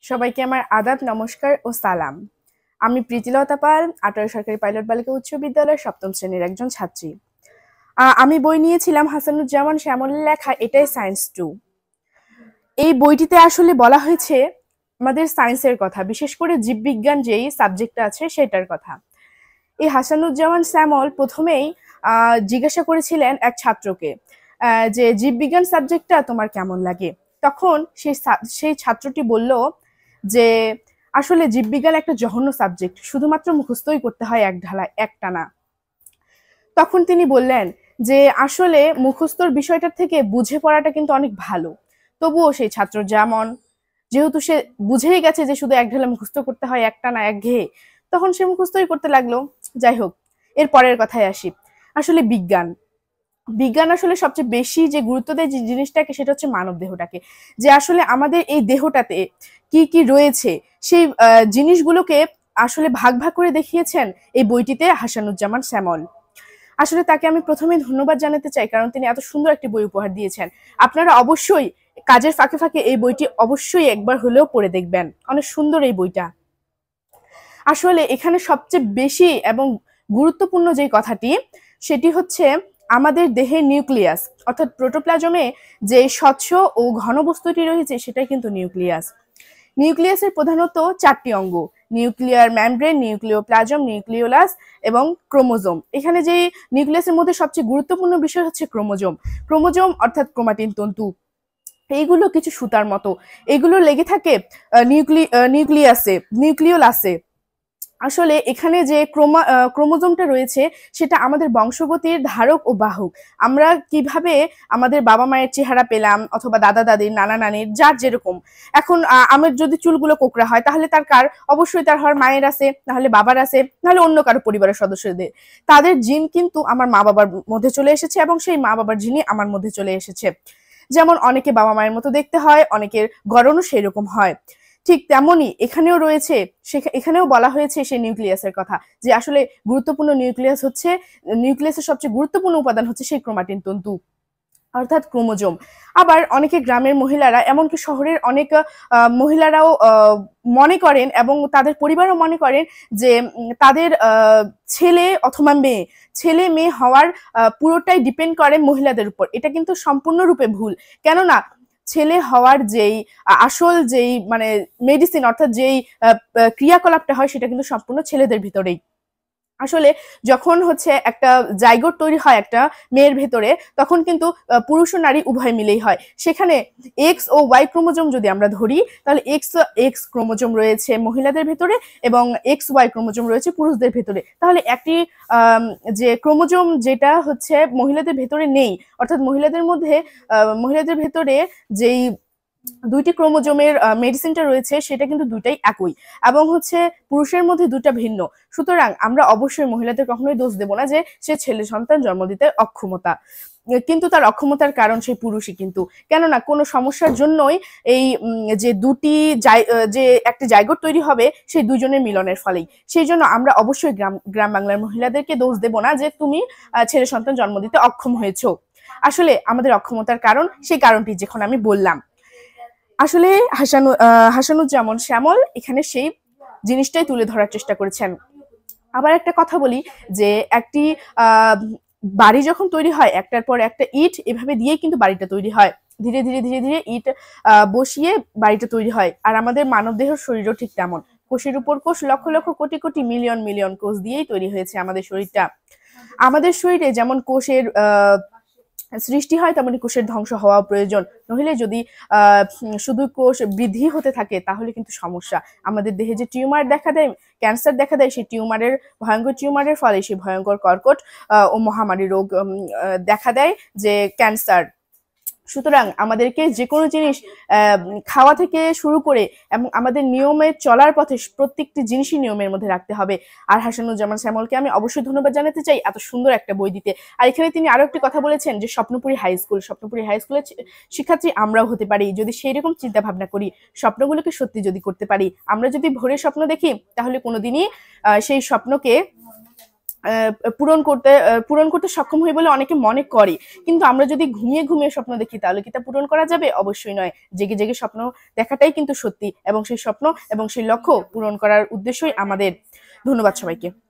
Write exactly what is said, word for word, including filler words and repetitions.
সবাইকে আমার আদাব, নমস্কার ও সালাম। আমি প্রীতিলতা পাল, আটোয়ার সরকারি পাইলট বালিকা উচ্চ বিদ্যালয়ের সপ্তম শ্রেণীর একজন ছাত্রী। আমি বই নিয়েছিলাম হাসানুজ্জামান শ্যামলের লেখা এটাই সায়েন্স টু। এই বইটিতে আসলে বলা হয়েছে আমাদের সায়েন্সের কথা, বিশেষ করে জীববিজ্ঞান যেই সাবজেক্টটা আছে সেটার কথা। এই হাসানুজ্জামান শ্যামল প্রথমেই জিজ্ঞাসা করেছিলেন এক ছাত্রকে যে জীববিজ্ঞান সাবজেক্টটা তোমার কেমন লাগে। তখন সেই সেই ছাত্রটি বলল যে আসলে জীববিজ্ঞান একটা জঘন্য সাবজেক্ট, শুধুমাত্র মুখস্থই করতে হয় এক ঢালা একটানা। তখন তিনি বললেন যে আসলে মুখস্থর বিষয়টার থেকে বুঝে পড়াটা কিন্তু অনেক ভালো। তবুও সেই ছাত্র যেমন যেহেতু সে বুঝেই গেছে যে শুধু এক ঢালা মুখস্থ করতে হয় একটানা একঘেয়ে, তখন সে মুখস্থই করতে লাগলো। যাই হোক, এর পরের কথায় আসি। আসলে বিজ্ঞান বিজ্ঞান আসলে সবচেয়ে বেশি যে গুরুত্ব দেয় যে জিনিসটাকে, সেটা হচ্ছে মানব দেহটাকে। যে আসলে আমাদের এই দেহটাতে কি কি রয়েছে সেই জিনিসগুলোকে আসলে ভাগ ভাগ করে দেখিয়েছেন এই বইটিতে হাসানুজ্জামান শ্যামল। আসলে তাকে আমি প্রথমে ধন্যবাদ জানাতে চাই, কারণ তিনি এত সুন্দর একটি বই উপহার দিয়েছেন। আপনারা অবশ্যই কাজের ফাঁকে ফাঁকে এই বইটি অবশ্যই একবার হলেও পড়ে দেখবেন, অনেক সুন্দর এই বইটা। আসলে এখানে সবচেয়ে বেশি এবং গুরুত্বপূর্ণ যে কথাটি, সেটি হচ্ছে আমাদের দেহের নিউক্লিয়াস অর্থাৎ প্রোটোপ্লাজমে যে স্বচ্ছ ও ঘন বস্তুটি রয়েছে সেটাই কিন্তু নিউক্লিয়াস। নিউক্লিয়াসের প্রধানত চারটি অঙ্গ: নিউক্লিয়ার মেমব্রেন, নিউক্লিওপ্লাজম, নিউক্লিওলাস এবং ক্রোমোজোম। এখানে যে নিউক্লিয়াসের মধ্যে সবচেয়ে গুরুত্বপূর্ণ বিষয় হচ্ছে ক্রোমোজোম। ক্রোমোজোম অর্থাৎ ক্রোমাটিন তন্তু, এইগুলো কিছু সুতার মতো, এগুলো লেগে থাকে নিউক্লি নিউক্লিয়াসে নিউক্লিওলাসে। আসলে এখানে যে ক্রোমা ক্রোমোজোমটা রয়েছে সেটা আমাদের বংশগতির ধারক ও বাহক। আমরা কিভাবে আমাদের বাবা মায়ের চেহারা পেলাম, অথবা দাদা দাদির, নানা নানির, যার যেরকম। এখন আমার যদি চুলগুলো কোকড়া হয়, তাহলে তার কার? অবশ্যই তার হয় মায়ের আছে, নাহলে বাবার আছে, নাহলে অন্য কারো পরিবারের সদস্যদের। তাদের জিন কিন্তু আমার মা বাবার মধ্যে চলে এসেছে এবং সেই মা বাবার জিনই আমার মধ্যে চলে এসেছে। যেমন অনেকে বাবা মায়ের মতো দেখতে হয়, অনেকের গড়নও সেই রকম হয়। ঠিক তেমনই এখানেও রয়েছে, এখানেও বলা হয়েছে সেই নিউক্লিয়াসের কথা, যে আসলে গুরুত্বপূর্ণ নিউক্লিয়াস হচ্ছে নিউক্লিয়াসের সবচেয়ে গুরুত্বপূর্ণ উপাদান হচ্ছে সেই ক্রোমাটিন তন্তু অর্থাৎ ক্রোমোজোম। আবার অনেকে গ্রামের মহিলারা, এমনকি শহরের অনেক মহিলারাও মনে করেন এবং তাদের পরিবারও মনে করেন যে তাদের ছেলে অথবা মেয়ে ছেলে মেয়ে হওয়ার পুরোটাই ডিপেন্ড করে মহিলাদের উপর। এটা কিন্তু সম্পূর্ণরূপে ভুল। কেননা ছেলে হওয়ার যেই আসল যেই মানে মেডিসিন অর্থাৎ যেই ক্রিয়াকলাপটা হয় সেটা কিন্তু সম্পূর্ণ ছেলেদের ভিতরেই। আসলে যখন হচ্ছে একটা জাইগোট তৈরি হয় একটা মেয়ের ভেতরে, তখন কিন্তু পুরুষ ও নারী উভয় মিলেই হয়। সেখানে এক্স ও ওয়াই ক্রোমোজোম যদি আমরা ধরি, তাহলে এক্স এক্স ক্রোমোজোম রয়েছে মহিলাদের ভেতরে এবং এক্স ওয়াই ক্রোমোজোম রয়েছে পুরুষদের ভেতরে। তাহলে একটি যে ক্রোমোজোম যেটা হচ্ছে মহিলাদের ভেতরে নেই, অর্থাৎ মহিলাদের মধ্যে মহিলাদের ভেতরে যেই দুইটি ক্রোমোজোমের মেডিসিনটা রয়েছে সেটা কিন্তু দুইটাই একই, এবং হচ্ছে পুরুষের মধ্যে দুটা ভিন্ন। সুতরাং আমরা অবশ্যই মহিলাদের কখনোই দোষ দেব না যে সে ছেলে সন্তান জন্ম দিতে অক্ষমতা, কিন্তু তার অক্ষমতার কারণ সেই পুরুষই কিন্তু। কেননা কোনো সমস্যার জন্যই এই যে দুটি যে একটা জায়গোট তৈরি হবে সেই দুজনের মিলনের ফলেই। সেই জন্য আমরা অবশ্যই গ্রাম গ্রাম বাংলার মহিলাদেরকে দোষ দেব না যে তুমি ছেলে সন্তান জন্ম দিতে অক্ষম হয়েছো। আসলে আমাদের অক্ষমতার কারণ, সেই কারণটি যখন আমি বললাম। আসলে হাসানু হাসানুজ্জামান শ্যামল এখানে সেই জিনিসটাই তুলে ধরার চেষ্টা করেছেন। আবার একটা কথা বলি, যে একটি আহ বাড়ি যখন তৈরি হয়, একটার পর একটা ইট এভাবে দিয়েই কিন্তু বাড়িটা তৈরি হয়। ধীরে ধীরে ধীরে ধীরে ইট আহ বসিয়ে বাড়িটা তৈরি হয়। আর আমাদের মানব দেহের শরীরও ঠিক তেমন, কোষের উপর কোষ, লক্ষ লক্ষ কোটি কোটি মিলিয়ন মিলিয়ন কোষ দিয়েই তৈরি হয়েছে আমাদের শরীরটা। আমাদের শরীরে যেমন কোষের আহ সৃষ্টি হয়, তেমনি কোষের ধ্বংস হওয়া প্রয়োজন। নইলে যদি আহ শুধু কোষ বৃদ্ধি হতে থাকে তাহলে কিন্তু সমস্যা। আমাদের দেহে যে টিউমার দেখা দেয়, ক্যান্সার দেখা দেয়, সেই টিউমারের ভয়ঙ্কর টিউমারের ফলে সেই ভয়ঙ্কর কর্কট ও মহামারী রোগ দেখা দেয়, যে ক্যান্সার। সুতরাং আমাদেরকে যে কোনো জিনিস খাওয়া থেকে শুরু করে এবং আমাদের নিয়মে চলার পথে প্রত্যেকটি জিনিসই নিয়মের মধ্যে রাখতে হবে। আর হাসানুজ্জামান শ্যামলকে আমি অবশ্যই ধন্যবাদ জানাতে চাই এত সুন্দর একটা বই দিতে। আর এখানে তিনি আরো একটি কথা বলেছেন যে Swapnapuri high school, Swapnapuri high স্কুলের শিক্ষার্থী আমরাও হতে পারি যদি সেই রকম চিন্তা ভাবনা করি, স্বপ্নগুলোকে সত্যি যদি করতে পারি। আমরা যদি ভোরে স্বপ্ন দেখি তাহলে কোনোদিনই সেই স্বপ্নকে পূরণ করতে পূরণ করতে সক্ষম হই বলে অনেকে মনে করে, কিন্তু আমরা যদি ঘুমিয়ে ঘুমিয়ে স্বপ্ন দেখি তাহলে কি তা পূরণ করা যাবে? অবশ্যই নয়। জেগে জেগে স্বপ্ন দেখাটাই কিন্তু সত্যি, এবং সেই স্বপ্ন এবং সেই লক্ষ্য পূরণ করার উদ্দেশ্যই আমাদের। ধন্যবাদ সবাইকে।